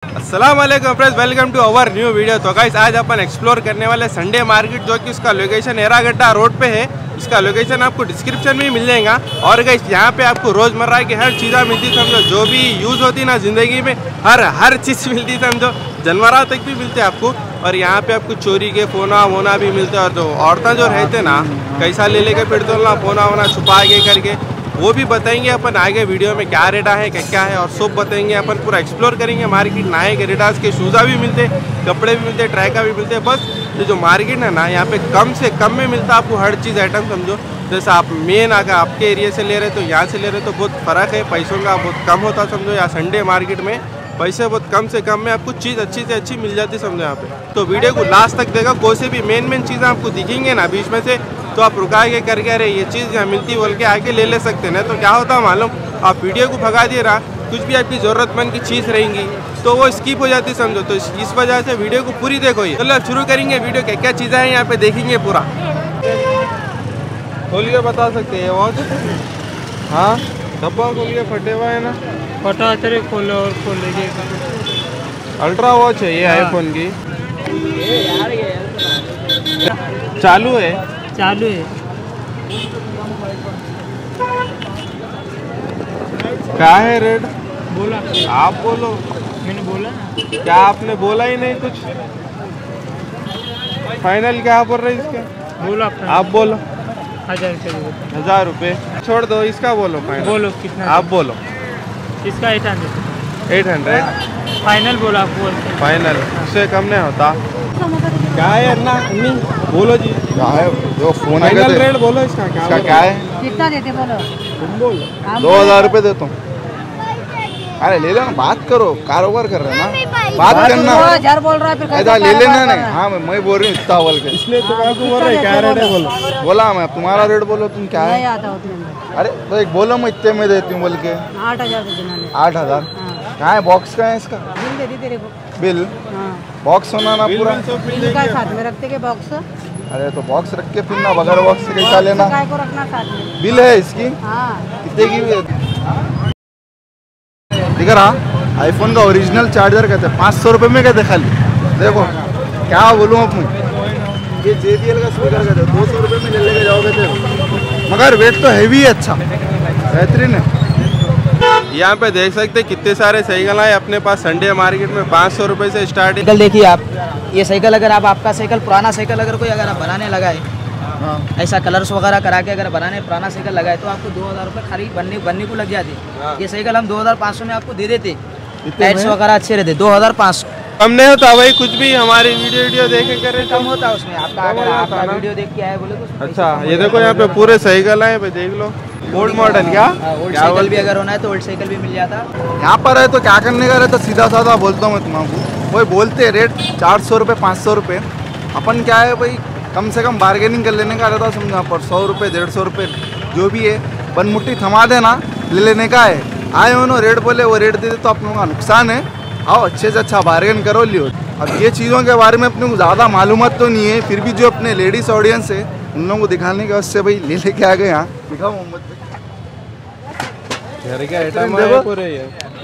अस्सलाम वालेकुम friends, welcome to our new video. तो गाइस आज अपन एक्सप्लोर करने वाले संडे मार्केट, जो कि उसका लोकेशन एरागड्डा रोड पे है। इसका लोकेशन आपको डिस्क्रिप्शन में मिल जाएगा। और गाइस यहाँ पे आपको रोज़मर्रा की हर चीज़ें मिलती, समझो जो भी यूज़ होती ना ज़िंदगी में, हर चीज़ मिलती, समझो जानवरों तक भी मिलते हैं आपको। और यहाँ पे आपको चोरी के फोना वोना भी मिलते हैं। और जो औरतें जो रहते ना कैसा ले लेके फिरते हो ना, फोना वोना छुपा के करके, वो भी बताएंगे अपन आगे वीडियो में क्या रेटा है क्या है, और सब बताएंगे। अपन पूरा एक्सप्लोर करेंगे मार्केट। नाइक के एडिडास के शूज़ा भी मिलते, कपड़े भी मिलते, ट्रैका भी मिलते। बस ये जो मार्केट है ना, यहाँ पे कम से कम में मिलता आपको हर चीज़ आइटम, समझो। जैसे आप मेन अगर आपके एरिया से ले रहे तो यहाँ से ले रहे तो बहुत फ़र्क है, पैसों का बहुत कम होता, समझो। यहाँ संडे मार्केट में पैसे बहुत कम से कम में आपको चीज़ अच्छी से अच्छी मिल जाती, समझो यहाँ पे। तो वीडियो को लास्ट तक देगा, कोई से भी मेन चीज़ें आपको दिखेंगे ना बीच में से, तो आप रुका के करके अरे ये चीज़ यहाँ मिलती बोल के आके ले सकते हैं। तो क्या होता है मालूम, आप वीडियो को भगा दे रहा, कुछ भी आपकी ज़रूरतमंद की चीज़ रहेंगी तो वो स्किप हो जाती, समझो। तो इस वजह से वीडियो को पूरी देखो। ये चलो शुरू करेंगे वीडियो, क्या क्या चीज़ें हैं यहाँ पे देखेंगे पूरा। खोल के बता सकते हैं वॉच? हाँ, डब्बा खोल के फटे हुआ है ना, फटा तेरे खोलो और खोलेंगे। अल्ट्रा वॉच है ये, आईफोन की। चालू है, चालू है। क्या है रेट? बोला आप बोलो। मैंने बोला ना। क्या आपने बोला ही नहीं कुछ? फाइनल क्या पड़ रहा है इसका? बोला आप बोलो। 1000 रुपये। 1000 रुपये छोड़ दो, इसका बोलो फाइनल। बोलो कितना? आप बोलो। इसका 800। 800 फाइनल बोला आप? बोल फाइनल, उससे कम नहीं होता। क्या है अन्ना अन्नी? बोलो जी, क्या है जो फोन है? फाइनल रेट बोलो इसका। क्या है? कितना देते बोलो? तुम बोलो। 2000 रुपये देता हूँ। अरे ले लो ना, बात करो, कारोबार कर रहे हैं ना, बात करना। 2000 बोल रहा है फिर ऐसा ले लेना नहीं। हाँ मैं बोल रही हूँ इतना बोल के, इसलिए तो बोल रहे क्या रेट है बोलो। बोला मैं, तुम्हारा रेट बोलो तुम क्या नहीं है। आता उतने में। अरे तो एक बोलो, मैं इतने में देती हूँ बोल के। 8000 से देना नहीं। 8000 कहाँ है? बॉक्स का है इसका बिल दे दी तेरे को। बिल? हाँ, बॉक्स होना ना पूरा। बिल का साथ में रखते के बॉक्स। अरे तो बॉक्स रख के फिर ना, बगैर बॉक्स से कैसा लेना? काय को रखना साथ में। बिल है इसकी हाँ, कितने की? दिख रहा आईफोन का ओरिजिनल चार्जर कहते हैं, 500 रुपये में कहते खाली। देखो क्या बोलूँ अब मैं, ये JBL का स्पीकर कहते हैं, 200 रुपये में ले लेके जाओगे थे, मगर वेट तो हैवी है, अच्छा बेहतरीन है। यहाँ पे देख सकते कितने सारे साइकिल आए अपने पास संडे मार्केट में। 500 रुपये से स्टार्ट है। साइकिल देखिए आप, ये साइकिल अगर आपका साइकिल पुराना साइकिल अगर कोई अगर आप बनाने लगाए, ऐसा कलर्स वगैरह करा के अगर बनाने पुराना साइकिल लगाए तो आपको 2000 रुपये खरीद बनने को लग जाती। ये साइकिल हम 2500 में आपको दे देते। टायर्स वगैरह अच्छे रहते। 2500 कम नहीं होता भाई कुछ भी। हमारी वीडियो देखे करे कम होता है उसमें आपका, अगर आपका वीडियो देख के आए बोले तो। अच्छा ये देखो यहाँ पे पूरे साइकिल है भाई, देख लो। ओल्ड मॉडल क्या? ओल्ड साइकिल भी अगर होना है तो ओल्ड साइकिल भी मिल जाता। यहाँ पर है तो क्या करने का रहता, सीधा साधा बोलता हूँ मैं तुम्हारा। वही बोलते रेट 400 रुपये 500 रुपये। अपन क्या है भाई, कम से कम बार्गेनिंग कर लेने का रहता, समझो। यहाँ पर 100 रुपये 150 रुपये जो भी है बनमुट्ठी थमा देना, ले लेने का है। आए उन्होंने रेट बोले, वो रेट दे दे तो आप लोगों का नुकसान है। आओ अच्छे से अच्छा बार्गेन करो, लियो। अब ये चीज़ों के बारे में अपने को ज़्यादा मालूमात तो नहीं है, फिर भी जो अपने लेडीज़ ऑडियंस है उन लोगों को दिखाने के वास्ते भाई ले लेके आ गए। यहाँ दिखाओ मोहम्मद भाई, घर के आइटम है पूरे ये।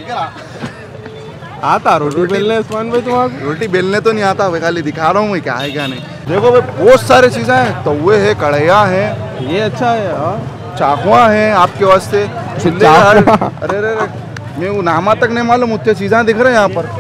आता रोटी बेलने उस्मान भाई तुम्हारा? रोटी बेलने तो नहीं आता भाई, खाली दिखा रहा हूँ मैं क्या है क्या नहीं। देखो भाई बहुत सारी चीज़ें हैं, तवे है, कढ़ैया है, ये अच्छा है, चाकुआ है आपके वास्ते। अरे अरे मैं वो नामा तक नहीं मालूम, उतने चीज़ें दिख रहे हैं यहाँ पर।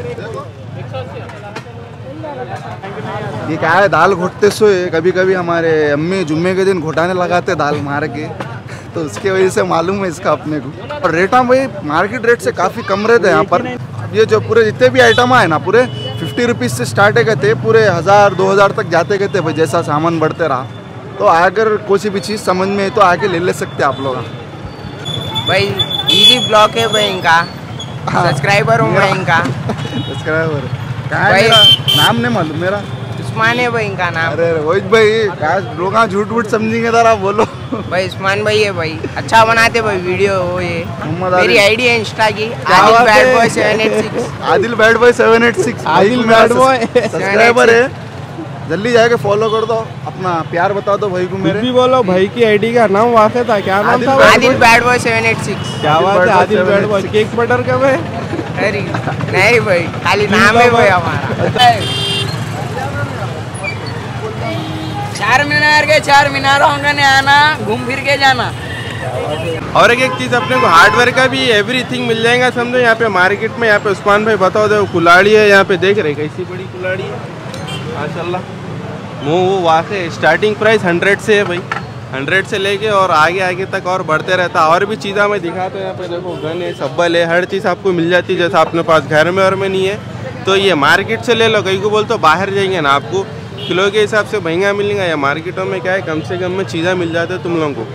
ये क्या है, दाल घोटते सोए कभी कभी हमारे अम्मी जुम्मे के दिन घोटाने लगाते दाल मार के, तो उसके वजह से मालूम है इसका अपने को। और रेटा भाई मार्केट रेट से काफ़ी कम रहते हैं यहाँ पर। ये जो पूरे जितने भी आइटम है ना, पूरे 50 रुपीज़ से स्टार्ट कहते, पूरे 1000 2000 तक जाते कहते भाई, जैसा सामान बढ़ते रहा। तो अगर कोई भी चीज़ समझ में है तो आके ले सकते आप लोग। भाई इजी ब्लॉक है भाई इनका, सब्सक्राइबर हूँ मैं इनका। सब्सक्राइबर क्या है मेरा नाम नहीं मालूम मेरा। उस्मान है भाई इनका नाम। अरे रोहित भाई क्या लोग झूठ वूठ समझेंगे जरा, बोलो। भाई उस्मान भाई है भाई, अच्छा बनाते भाई वीडियो। वो ये मोहम्मद मेरी आईडी है इंस्टा की, Adil bad boy 786। Adil bad boy 786 Adil bad boy subscriber है, जल्दी जाके फॉलो कर दो, अपना प्यार बता दो भाई को मेरे। भी बोलो भाई की आईडी का नाम वाकई था, क्या नाम था? Adil bad boy 786। क्या बात है, Adil bad boy. Cake butter कब है? अरे नहीं भाई, खाली नाम है भाई हमारा। चार मीनारों ने आना, घूम फिर के जाना। और एक चीज़ अपने को हार्डवेयर का भी एवरीथिंग मिल जाएगा समझो यहाँ पे मार्केट में। यहाँ पे उस्मान भाई बताओ देखो कुल्हाड़ी है यहाँ पे, देख रहे कैसी बड़ी कुल्हाड़ी है माशाल्लाह। वो वाकई स्टार्टिंग प्राइस 100 से है भाई, 100 से लेके और आगे आगे तक और बढ़ते रहता है। और भी चीज़ें मैं दिखाता हूँ यहाँ पे देखो, गन है, सब्बल है, हर चीज़ आपको मिल जाती है जैसा अपने पास घर में और में नहीं है। तो ये मार्केट से ले लो, कहीं को बोलते बाहर जाएंगे ना आपको किलो के हिसाब से महंगा मिलेगा। या मार्केटों में क्या है कम से कम में चीज़ें मिल जाते हैं तुम लोगों को।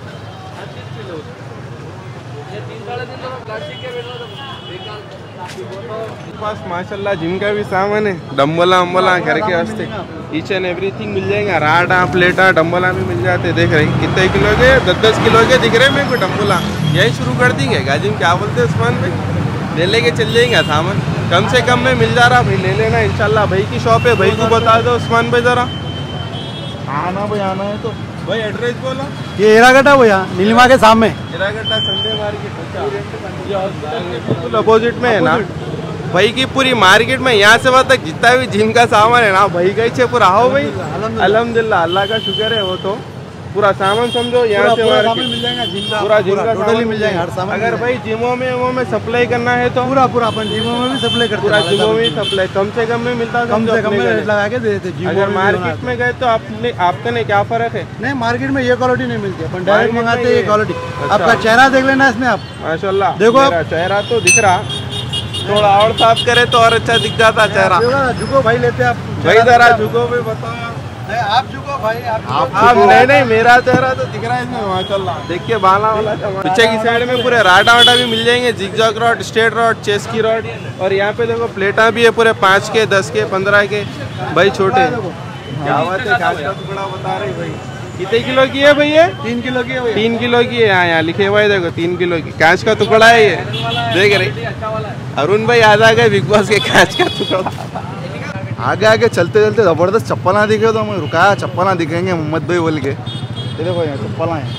पास माशाल्लाह जिम का भी सामान है, डम्बला वम्बला घर के वास्ते ईच एंड एवरीथिंग मिल जाएगा। राडा प्लेटा डम्बला भी मिल जाते, देख रहे कितने किलो के, 10-10 किलो के दिख रहे मेरे को डम्बला। यही शुरू कर देंगे गाजिम, क्या बोलते हैं उस्मान भाई, ले लेके चल जाएंगे सामान, कम से कम में मिल जा रहा भाई, ले लेना इंशाल्लाह। भाई की शॉप है, भाई को बता दो उस्मान भाई जरा। आना भाई, आना है तो भाई एड्रेस बोलो। ये एरागड्डा भैया, नीलिमा के सामने। एरागड्डा संडे मार्केट बिल्कुल अपोजिट में है ना भाई की पूरी मार्केट में। यहाँ से वहाँ तक जितना भी जिम का सामान है ना भाई का ही पूरा। आओ भाई अल्हम्दुलिल्लाह, अल्लाह का शुक्र है। वो तो पूरा सामान समझो यहाँ से मिल जाएगा जिम का, पूरा जिम का टोटली मिल जाएगा हर सामान। अगर भाई जिमों में वो में सप्लाई करना है तो पूरा अपन जिमों में भी सप्लाई करते पूरा हैं, जिमों में सप्लाई कम से कम में मिलता है, कम से कम में रेट लगा के दे देते। अगर मार्केट में गए तो आपने क्या फर्क है? नहीं, मार्केट में ये क्वालिटी नहीं मिलती, अपन डायरेक्ट मंगाते हैं ये क्वालिटी। अच्छा। आपका चेहरा देख लेना इसमें आप, माशाल्लाह देखो मेरा चेहरा तो दिख रहा, थोड़ा और साफ करे तो और अच्छा दिख जाता चेहरा। झुको भाई, लेते आप भाई जरा झुको भी बताओ। आप झुको भाई, आप नहीं मेरा चेहरा तो दिख रहा है इसमें माशाल्लाह। देखिए बाला वाला पीछे की साइड में पूरे राडा वाडा भी मिल जाएंगे, zigzag rod, straight rod, chess की रॉड। और यहाँ पे देखो प्लेटा भी है पूरे 5 के, 10 के, 15 के भाई छोटे। क्या बात है, खास का टुकड़ा बता रहे भाई। कितने किलो की है भैया? 3 किलो की है। 3 किलो की है, यहाँ लिखे हुआ है देखो 3 किलो की कांच का टुकड़ा है ये, देख रहे अरुण भाई याद आ गए बिग बॉस के कांच का टुकड़ा। आगे आगे चलते चलते जबरदस्त चप्पला दिखे तो मैं रुकाया, चप्पला दिखेंगे मोहम्मद भाई बोल के। ये देखो यहाँ चप्पला है,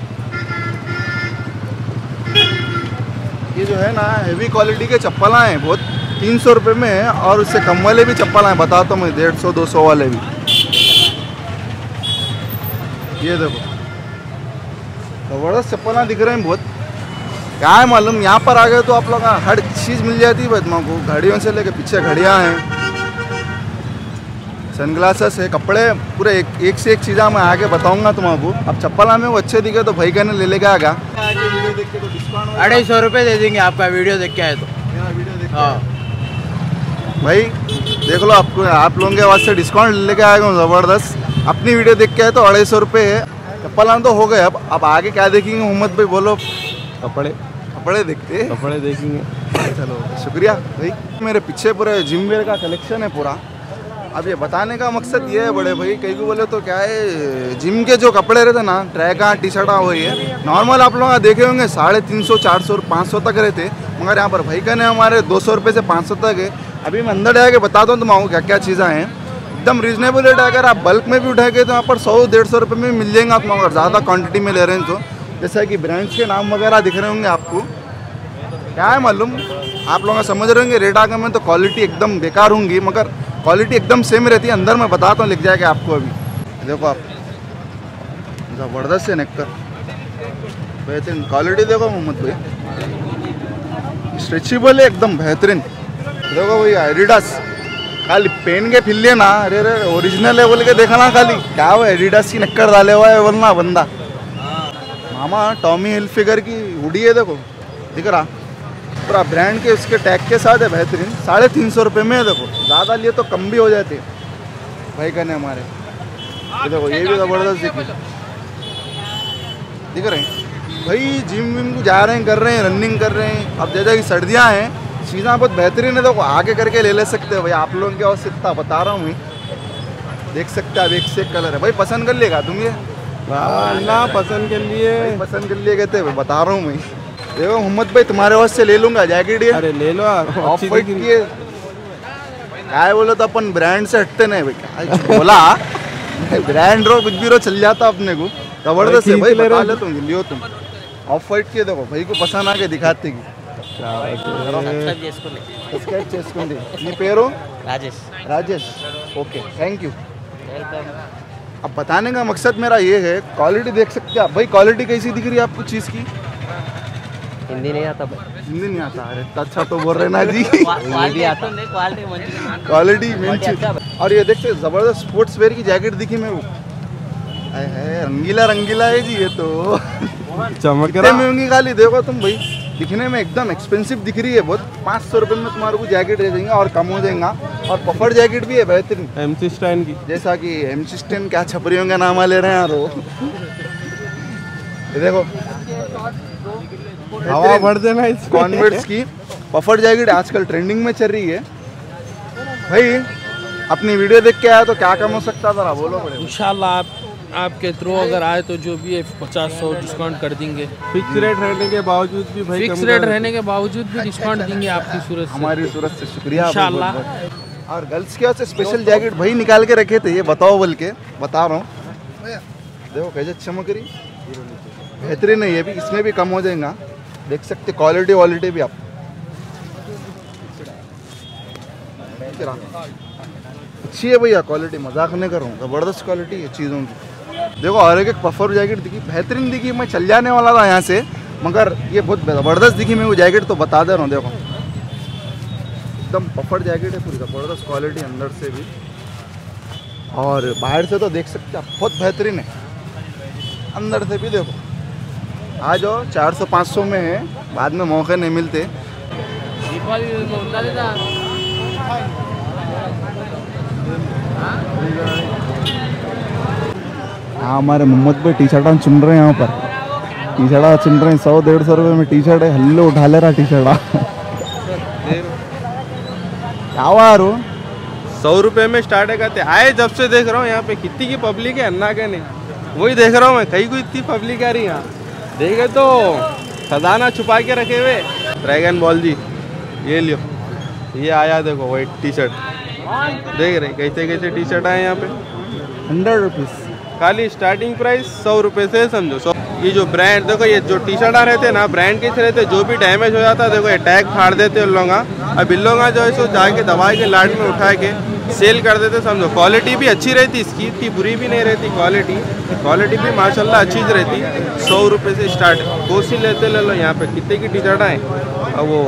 ये जो है ना हेवी क्वालिटी के चप्पला हैं, बहुत 300 रुपये में है। और उससे कम वाले भी चप्पल हैं, बताता हूँ मैं, 150-200 वाले भी। ये देखो जबरदस्त चप्पल दिख रहे हैं बहुत। क्या है मालूम, यहाँ पर आ गए तो आप लोग हर चीज़ मिल जाती है भाई तुम को, घड़ियों से लेके पीछे घड़ियाँ हैं, सनग्लासेस है, कपड़े, पूरे एक से एक चीज़ा मैं आगे बताऊंगा तुमको। अब चप्पल में वो अच्छे दिखे तो भाई कहने ले लेके आएगा। आगे वीडियो देख के तो डिस्काउंट 250 रुपये दे देंगे आपका वीडियो देख के आए तो। वीडियो देख हाँ भाई देख लो, आपको आप लोगों के वास्ते डिस्काउंट लेके आएगा ज़बरदस्त। अपनी वीडियो देख के आए तो 250 रुपये है। चप्पल तो हो गए, अब आगे क्या देखेंगे मोहम्मद भाई बोलो? कपड़े देखते, कपड़े देखेंगे। चलो शुक्रिया भाई। मेरे पीछे पूरे जिम वेयर का कलेक्शन है पूरा। अब ये बताने का मकसद ये है बड़े भाई, कहीं को बोले तो क्या है, जिम के जो कपड़े रहते ना, ट्रैका टी शर्टा वही है नॉर्मल आप लोग देखे होंगे 350, 400, 500 तक रहते, मगर यहाँ पर भाई का ने हमारे 200 रुपये से 500 तक है। अभी मैं अंदर जाके बताता हूँ तुम्हारा क्या क्या चीज़ें हैं, एकदम रीजनेबल रेट है। अगर आप बल्क में भी उठाएंगे तो यहाँ पर 100-150 रुपये में मिल जाएंगे आप, मगर ज़्यादा क्वान्टिटी में ले रहे हैं तो। जैसा कि ब्रांड्स के नाम वगैरह दिख रहे होंगे आपको, क्या है मालूम, आप लोग समझ रहे होंगे रेट आगे में तो क्वालिटी एकदम बेकार होंगी, मगर क्वालिटी एकदम सेम रहती है। अंदर मैं बताता हूँ, लिख जाएगा आपको। अभी देखो आप, ज़बरदस्त है नेक्कर, बेहतरीन क्वालिटी देखो मोहम्मद भाई, स्ट्रेचेबल है एकदम बेहतरीन। देखो भैया एडिडास, खाली पेन के फिर लिए ना, अरे अरे ओरिजिनल है बोल के देखा ना, खाली क्या हो एडिडास की नक्कर डाले हुआ है बोलना बंदा। मामा टॉमी हिलफिगर की हुडी है, देखो दिख रहा, पूरा ब्रांड के उसके टैग के साथ है, बेहतरीन। 350 रुपये में है। देखो ज़्यादा लिए तो कम भी हो जाते भाई कहने हमारे। ये देखो ये भी ज़बरदस्त दिख रहे हैं भाई। जिम विम को जा रहे हैं, कर रहे हैं, रनिंग कर रहे हैं। अब जैसा कि सर्दियाँ हैं, चीज़ें बहुत बेहतरीन है, देखो आगे करके ले सकते हैं भाई। आप लोगों के वास्ते इतना बता रहा हूँ मैं, देख सकते हैं आप, एक से एक कलर है भाई, पसंद कर लेगा तुम ये ना, पसंद कर लिए कहते हैं, बता रहा हूँ मैं। देखो मोहम्मद भाई तुम्हारे वास्ते ले लूंगा जैकेट, ये अरे ले लो ऑफ वाइट की है। क्या बोलो तो अपन ब्रांड से हटते नहीं भाई, बोला ब्रांड रो कुछ भी रो चल जाता अपने को, जबरदस्त है भाई। बता ले तुम लियो तुम, ऑफ वाइट की देखो भाई को पसंद आके दिखाते की సబ్స్క్రైబ్ చేసుకోండి. మీ పేరు? राजेश. Okay, thank you. अब बताने का मकसद मेरा ये है, क्वालिटी देख सकते हैं आप भाई. क्वालिटी कैसी दिख रही है आपको चीज़ की? हिंदी नहीं आता भाई. हिंदी नहीं आता? अरे अच्छा तो बोल रहे ना जी. क्वालिटी आता नहीं, क्वालिटी मेन चीज. और ये देखते जबरदस्त स्पोर्ट्स वेयर की जैकेट दिखी मेरे को. है रंगीला रंगीला है जी ये तो. चमक कितने में होंगी खाली देखो तुम भाई. दिखने में एकदम एक्सपेंसिव दिख रही है बहुत. 500 रुपये में तुम्हारे को जैकेट दे देंगे और कम हो जाएगा. और पफर जैकेट भी है बेहतरीन, MC स्टैंड की. जैसा कि MC स्टैंड क्या छपरियों का नाम ले रहे हैं यार वो. ये देखो हवा भर देना इस कॉन्वर्ट्स की पफर जैकेट आजकल ट्रेंडिंग में चल रही है भाई. अपनी वीडियो देख के आया तो क्या कम हो सकता था ना, बोलो बड़े. इंशाल्लाह आपके थ्रू अगर आए तो जो भी है 50-100 डिस्काउंट कर देंगे. फिक्स रेट रहने के बावजूद भी भाई, फिक्स रेट रहने के बावजूद भी डिस्काउंट देंगे आपकी सूरत से. हमारी सूरत से शुक्रिया इंशाल्लाह. और गर्ल्स के वास्ते स्पेशल जैकेट भाई निकाल के रखे थे, ये बताओ बोल के बता रहा हूँ. देखो कैसे चमक रही, बेहतरीन है. ये भी इसमें भी कम हो जाएगा, देख सकते. क्वालिटी भी आप अच्छी है भैया. क्वालिटी मजाक नहीं कर रहा हूँ, ज़बरदस्त क्वालिटी है चीज़ों की. देखो और एक पफर जैकेट दिखी, बेहतरीन दिखी. मैं चल जाने वाला था यहाँ से, मगर ये बहुत ज़बरदस्त दिखी मेरे को जैकेट, तो बता दे रहा हूँ. देखो एकदम पफर जैकेट है, पूरी ज़बरदस्त क्वालिटी अंदर से भी और बाहर से तो देख सकते आप, बहुत बेहतरीन है. अंदर से भी देखो. आ जाओ, 400-500 में है, बाद में मौके नहीं मिलते. हाँ हमारे मोहम्मद भाई टी शर्ट चुन रहे हैं. यहाँ पर टी शर्ट चुन रहे हैं. 100-150 रुपये में टी शर्ट है. हल्ले उठा ले रहा टी शर्ट. क्या हुआ 100 रुपये में स्टार्ट है कहते. आए जब से देख रहा हूँ यहाँ पे कितनी की पब्लिक है, अन्ना के नहीं. वही देख रहा हूँ मैं, कहीं को इतनी पब्लिक आ रही है यहाँ. देखे तो खजाना छुपा के रखे हुए. ड्रैगन बॉल जी ये लियो, ये आया देखो वाइट टी शर्ट. देख रहे कैसे कैसे टी शर्ट आए यहाँ पे. 100 रुपीज़ खाली स्टार्टिंग प्राइस 100 रुपये से समझो. ये जो ब्रांड देखो, ये जो टी शर्ट आ रहते हैं ना ब्रांड के रहते, जो भी डैमेज हो जाता है देखो ये टैग फाड़ देते उन लोग. अब इन लोग जो है सो जाके दवा के लाट में उठा के सेल कर देते समझो. क्वालिटी भी अच्छी रहती इसकी, इतनी बुरी भी नहीं रहती. क्वालिटी भी माशाल्लाह अच्छी रहती. 100 रुपये से स्टार्ट. कोसी लेते ले लो. यहाँ पे कितने की टी शर्ट आए. अब वो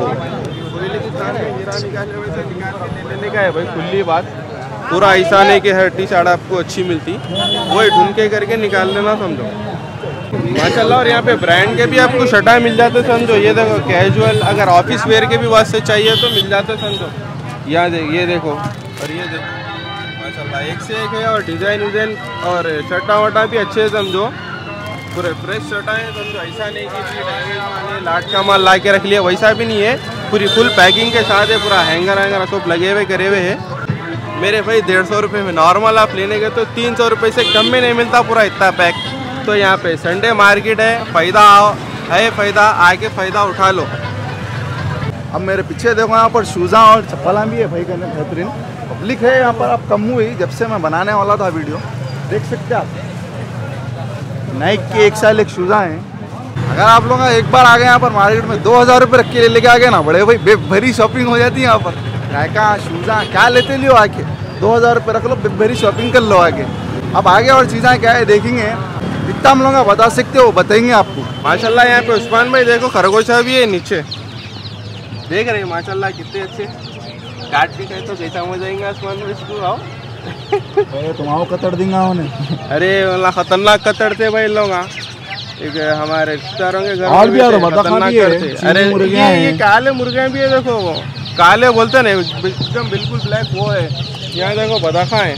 लेने का है भाई, खुली बात. पूरा ऐसा नहीं कि हर टी शर्ट आपको अच्छी मिलती, वही ढूंढ के करके निकाल लेना समझो माशाल्लाह. और यहाँ पे ब्रांड के भी आपको शर्टा मिल जाते समझो. ये देखो कैजुअल, अगर ऑफिस वेयर के भी वास्ते चाहिए तो मिल जाते समझो. यहाँ ये देखो और ये देखो माशाल्लाह एक से एक है. और डिज़ाइन और शर्टा वर्टा भी अच्छे समझो. पूरे फ्रेश शर्टा है समझो. ऐसा नहीं कि लाट का माल ला के रख लिया, वैसा भी नहीं है. पूरी फुल पैकिंग के साथ है. पूरा हैंगर सब लगे हुए करे हुए है मेरे भाई. 150 रुपये में नॉर्मल आप लेने गए तो 300 रुपये से कम में नहीं मिलता पूरा इतना पैक. तो यहाँ पे संडे मार्केट है, फ़ायदा है, फ़ायदा आके फ़ायदा उठा लो. अब मेरे पीछे देखो यहाँ पर शूज़ा और चप्पला भी है भाई, करने बेहतरीन. पब्लिक है यहाँ पर. अब कम हुई जब से मैं बनाने वाला था वीडियो, देख सकते आप. नाइक के एक साल एक शूज़ा हैं. अगर आप लोग एक बार आ गए यहाँ पर मार्केट में 2000 रुपये रख के लेके आ गए ना बड़े भाई, बेभरी शॉपिंग हो जाती है यहाँ पर. का शूज़ा क्या लेते लियो आके, 2000 रुपये रख लो, बेभरी शॉपिंग कर लो आगे. अब आगे और चीज़ें क्या है देखेंगे, जितना हम लोग बता सकते हो बताएंगे आपको. माशाल्लाह यहाँ पे उस्मान भाई देखो खरगोशा भी है नीचे, देख रहे हैं माशाल्लाह कितने अच्छे. काट के कहे तो कैसा हो जाएंगे उस्मान भाई. इसको आओ तुम आओ कतड़ देंगे उन्हें. अरे वाला खतरनाक कतड़ थे भाई लोग. एक हमारे रिश्तेदारों के घर और भी खतरनाक करते. अरे ये काले मुर्गे भी है देखो, वो काले बोलते नहीं एकदम बिल्कुल ब्लैक वो है. यहाँ देखो बदाखा है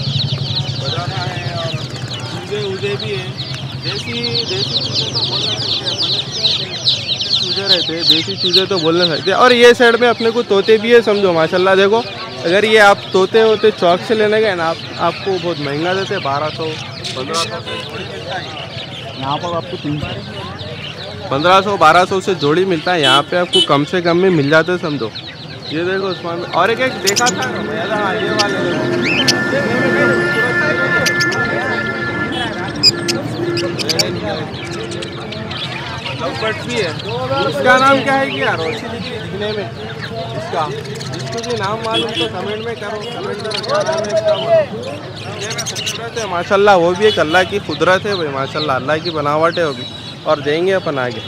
और चूजे भी है. देसी चूजे रहते हैं, देसी चूजे तो बोल नहीं सकते. और ये साइड में अपने को तोते भी है समझो माशाल्लाह. देखो अगर ये आप तोते होते चौक से लेने गए ना आपको बहुत महंगा देते, 1200-1500. यहाँ पर आपको 1500-1200 से जोड़ी मिलता है. यहाँ पे आपको कम से कम में मिल जाते समझो. ये देखो उस्मान में. और एक देखा था हाँ ये वाले लव बर्ड्स भी है। इसका नाम क्या है कि यार रोशनी दिखने में इसका, जिसको भी नाम मालूम तो कमेंट में करो, क्या नाम है इसका। ये भी खूबसूरत है माशाल्लाह, वो भी एक अल्लाह की कुदरत है भाई माशाल्लाह, अल्लाह की बनावट है वो भी। और देंगे अपन आगे।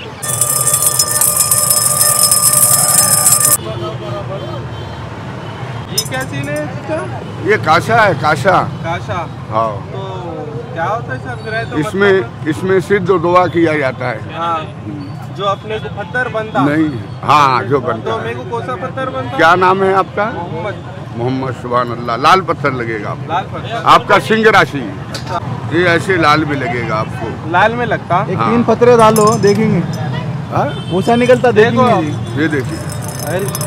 ये क्या सीन है इसका? ये काशा है, काशा। काशा। हाँ। तो क्या होता है सर? तो इसमें सिद्ध दुआ किया जाता है। हाँ, जो अपने को पत्थर बनता नहीं, हाँ जो बनता तो है। मेरे को कौन सा पत्थर बनता? क्या नाम है आपका? मोहम्मद। सुभान अल्लाह। लाल पत्थर लगेगा आपको। लाल पत्थर आपका सिंह राशि। अच्छा। ये ऐसे लाल भी लगेगा आपको। लाल में लगता। एक 3 पत्थर डालो, देखेंगे भूसा निकलता, देखो ये देखिए,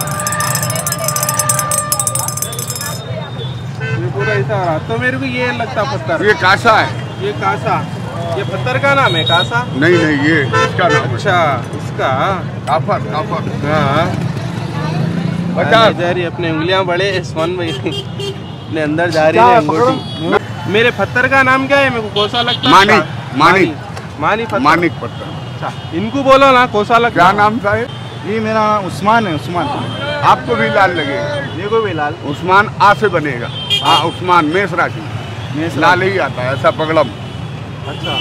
पूरा ऐसा रहा। तो मेरे को ये लगता पत्थर। ये कासा है। ये कासा, ये पत्थर का नाम है कासा? नहीं नहीं, ये इसका नाम है। अच्छा, इसका काफर। हाँ। बता जा रही अपने उंगलियां बड़े स्मन भाई अपने अंदर जा रही है अंगूठी। मेरे पत्थर का नाम क्या है? मेरे को कोसा लगता है। मानिक पत्थर। अच्छा, इनको बोलो ना कोसा लगता। क्या नाम था ये? ये मेरा उस्मान है, उस्मान। आपको भी लाल लगेगा। मेरे को भी लाल। उस्मान आ से बनेगा। हाँ, उस्मान मेष राशि, लाल ही आता है ऐसा पगड़म। अच्छा,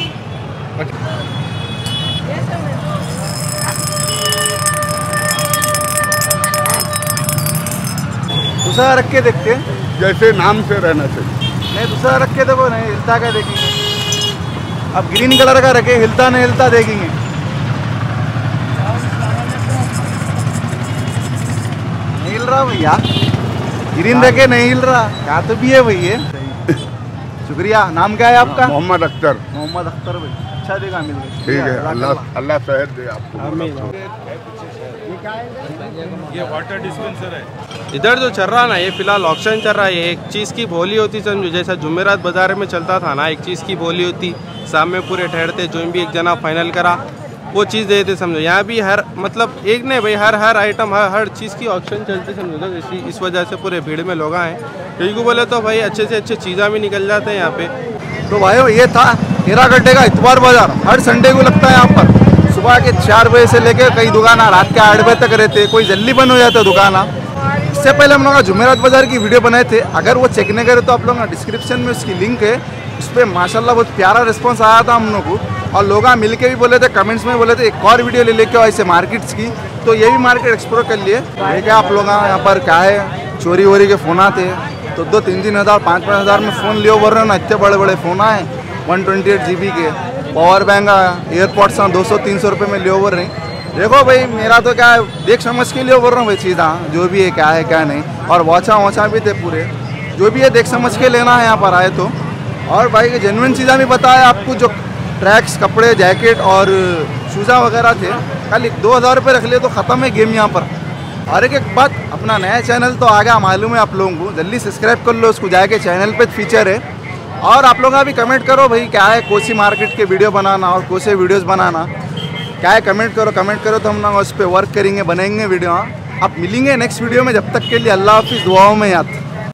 दूसरा रख के देखते, जैसे नाम से रहना चाहिए। नहीं दूसरा रख के देखो, नहीं हिलता क्या देखेंगे। अब ग्रीन कलर का रखे, हिलता नहीं हिलता देखेंगे। नहीं हिल रहा भैया, ग्रीन रखे नहीं हिल रहा, क्या तो भी है भैया। शुक्रिया। नाम क्या है आपका? मोहम्मद अख्तर। मोहम्मद अख्तर भाई, अच्छा देगा मिल गया। ठीक है, अल्लाह सेहत दे आपको। ये वाटर डिस्पेंसर है। इधर जो चल रहा ना, ये फिलहाल ऑक्शन चल रहा है। ये एक चीज़ की बोली होती समझो, जैसा जुमेरात बाजार में चलता था ना, एक चीज़ की बोली होती, सामने पूरे ठहरते, जो भी एक जना फाइनल करा वो चीज़ देते समझो। यहाँ भी हर मतलब एक नहीं भाई, हर आइटम हर चीज़ की ऑक्शन चलती समझो। तो इस वजह से पूरे भीड़ में लोग आए, क्योंकि बोले तो भाई अच्छे से अच्छे चीज़ें भी निकल जाते हैं यहाँ पे। तो भाई ये था हीरागड्ढे का इतवार बाजार, हर संडे को लगता है यहाँ पर। सुबह के 4 बजे से लेकर कई दुकान रात के 8 बजे तक रहते, कोई जल्दी बंद हो जाता है दुकान। इससे पहले हम लोग जुमेरात बाजार की वीडियो बनाए थे, अगर वो चेक नहीं करे तो आप लोग डिस्क्रिप्शन में उसकी लिंक है, उस पर माशाल्लाह बहुत प्यारा रिस्पॉन्स आया था हम लोग को। और लोग मिल के भी बोले थे, कमेंट्स में बोले थे एक और वीडियो ले लेके आओ ऐसे मार्केट्स की। तो ये भी मार्केट एक्सप्लोर कर लिए। देखिए आप लोग यहाँ पर क्या है, चोरी वोरी के फ़ोन आते, तो 2-3 हज़ार 5-5 हज़ार में फ़ोन लियो बोल रहे ना, इतने बड़े बड़े फ़ोन आए 128 GB के। पावर बैंक एयरपोर्ट्स 200-300 रुपये में लियो बोल रहे। देखो भाई मेरा तो क्या है, देख समझ के लिए बोल रहा हूँ भाई चीज़, जो भी है क्या नहीं। और वॉचा भी थे पूरे, जो भी है देख समझ के लेना है यहाँ पर आए तो। और भाई के जेन्युइन चीज़ें भी बताया आपको, जो ट्रैक्स, कपड़े, जैकेट और शूज़ा वगैरह थे, खाली 2000 रुपये रख लिए तो ख़त्म है गेम यहाँ पर। और एक बात, अपना नया चैनल तो आ गया मालूम है आप लोगों को, जल्दी सब्सक्राइब कर लो उसको जाके, चैनल पे फीचर है। और आप लोग भी कमेंट करो भाई क्या है, कौन सी मार्केट के वीडियो बनाना और कौन से वीडियोज़ बनाना, क्या है कमेंट करो तो हम लोग उस पर वर्क करेंगे, बनाएंगे वीडियो। आप मिलेंगे नेक्स्ट वीडियो में, जब तक के लिए अल्लाह हाफिज़, दुआओं में याद।